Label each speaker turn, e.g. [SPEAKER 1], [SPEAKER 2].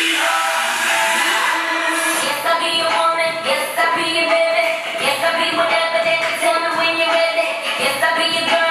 [SPEAKER 1] Yes, I'll be your woman. Yes, I'll be your baby. Yes, I'll be whatever that you tell me when you're ready. Yes, I'll be your girl.